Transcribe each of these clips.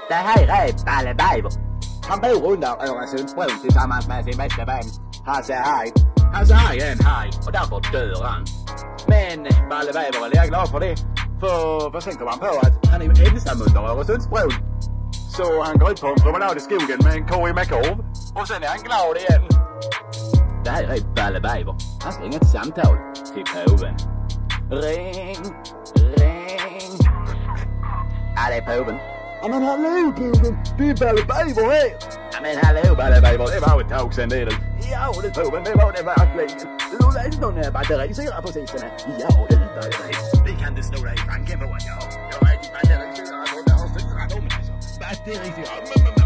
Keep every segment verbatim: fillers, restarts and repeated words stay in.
Det här är balle bäver. Han bor under Öresundsbron tillsammans med sin bästa vän Hasse Haj. Hasse Haj är en haj och därför dör han. Men balle bäver är jag glad för det. För, för sen kommer han på att han är ensam under Öresundsbron. Så han går ut på en promenad i skogen med en korg med korv. Och sen är han glad igen. Det här är balle bäver. Han ska ringa ett samtal till påven. Ring, ring. Ja, det är påven. Ja men hallå påven, det är balle bäver här. Ja men hallå balle bäver, det var ett tag sedan det är du. Ja det påven, det var det verkligen. Du har läst någon batterisyra precis den här. Ja det var det. Vi kan inte slå dig i tanken på att jag har. Jag har ätit batterisyra och det har syrat om alltså. Batterisyra.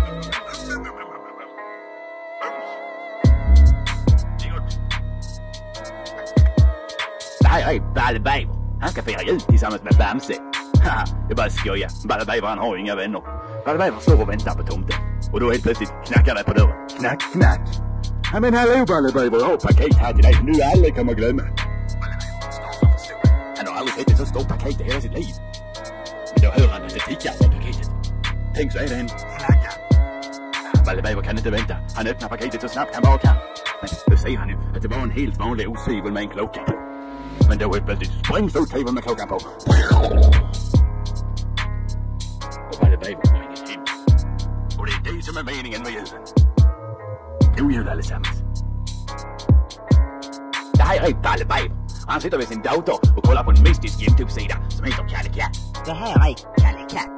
Det här är balle bäver. Han ska fira jul tillsammans med Bamse. Haha, det är bara skoja. Balle bäver han har ju inga vänner. Balle bäver står och väntar på tomten. Och då helt plötsligt knackar det på dörren. Knack, knack. Ja men hallå balle bäver, jag har paket här till dig som du aldrig kommer glömma. Balle bäver står som för stor. Han har aldrig sett ett så stort paket i hela sitt liv. Men då hör han att det tickar på paketet. Tänk så är det en flagga. Balle bäver kan inte vänta. Han öppnar paketet så snabbt han bara kan. Men då ser han ju att det var en helt vanlig osvivel med en klocka på. Men då helt plötsligt sprängs ut tvn med klockan på. Och balle bäver har ingen hem. Och det är det som är meningen med julen. God jul allesammans. Det här är balle bäver. Han sitter vid sin dator och kollar på en mystisk YouTube-sida som heter Kalle Katt. Det här är Kalle Katt.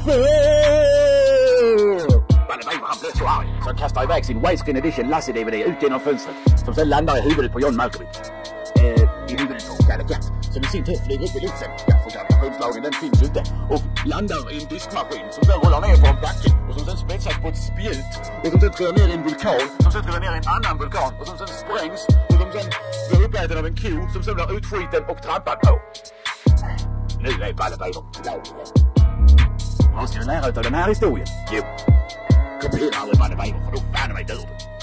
Balle bäver han blir så arg så han kastar iväg sin widescreen edition Lassie-D V D ut genom fönstret som sen landar i huvudet på John Malkovich. Eh, i huvudet på Kalle Katt som i sin tur flyger upp i luften. Ja, för gravitationslagen den finns inte. Och landar i en diskmaskin som sen rullar ner på en backe och som sen spetsas på ett spjut och som sen trillar ner i en vulkan som sen trillar ner i en annan vulkan och som sen sprängs och som sen blir uppäten av en ko som sen blir utskiten och trampad på. Nu är balle bäver glad igen. Vad ska du lära ut av den här historien? Jo, kopiera aldrig balle bäver för då fan mig dör du.